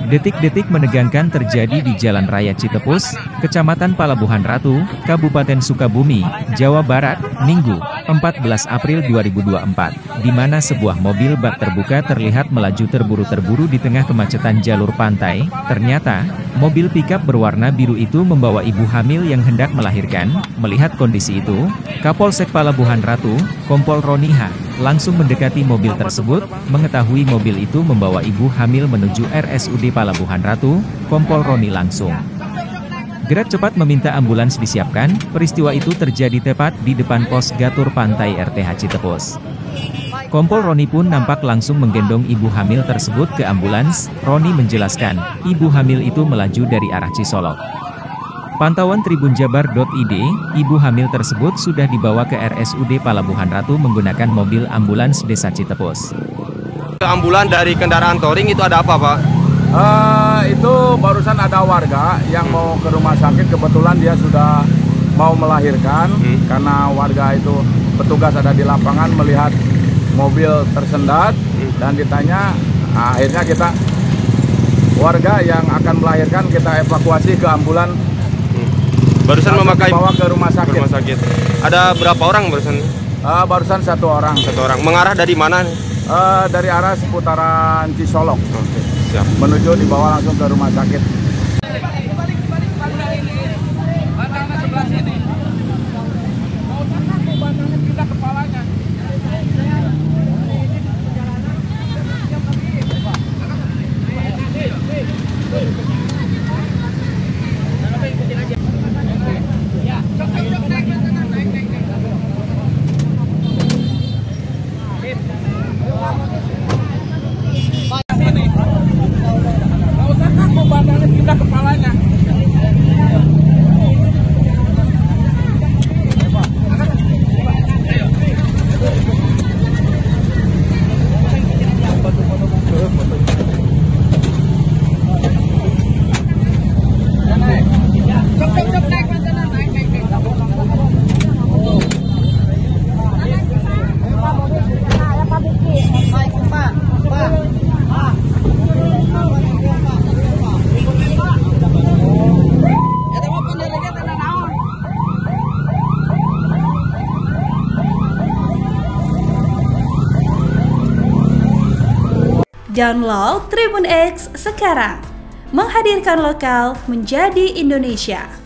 Detik-detik menegangkan terjadi di Jalan Raya Citepus, Kecamatan Palabuhan Ratu, Kabupaten Sukabumi, Jawa Barat, Minggu, 14 April 2024, di mana sebuah mobil bak terbuka terlihat melaju terburu-terburu di tengah kemacetan jalur pantai. Ternyata, mobil pickup berwarna biru itu membawa ibu hamil yang hendak melahirkan. Melihat kondisi itu, Kapolsek Palabuhan Ratu, Kompol Roniha, langsung mendekati mobil tersebut. Mengetahui mobil itu membawa ibu hamil menuju RSUD Palabuhan Ratu, Kompol Roni langsung gerak cepat meminta ambulans disiapkan. Peristiwa itu terjadi tepat di depan pos Gatur Pantai RTH Citepus. Kompol Roni pun nampak langsung menggendong ibu hamil tersebut ke ambulans. Roni menjelaskan, ibu hamil itu melaju dari arah Cisolok. Pantauan tribunjabar.id, ibu hamil tersebut sudah dibawa ke RSUD Palabuhan Ratu menggunakan mobil ambulans Desa Citepus. Ambulans dari kendaraan touring itu ada apa, Pak? Itu barusan ada warga yang mau ke rumah sakit, kebetulan dia sudah mau melahirkan. Karena warga itu petugas ada di lapangan melihat mobil tersendat dan ditanya, akhirnya kita warga yang akan melahirkan kita evakuasi ke ambulans. Barusan memakai bawa ke rumah sakit. Ada berapa orang barusan? Barusan satu orang. Mengarah dari mana? Dari arah seputaran Cisolok. Oke, siap. Menuju dibawa langsung ke rumah sakit. Download Tribun X sekarang, menghadirkan lokal menjadi Indonesia.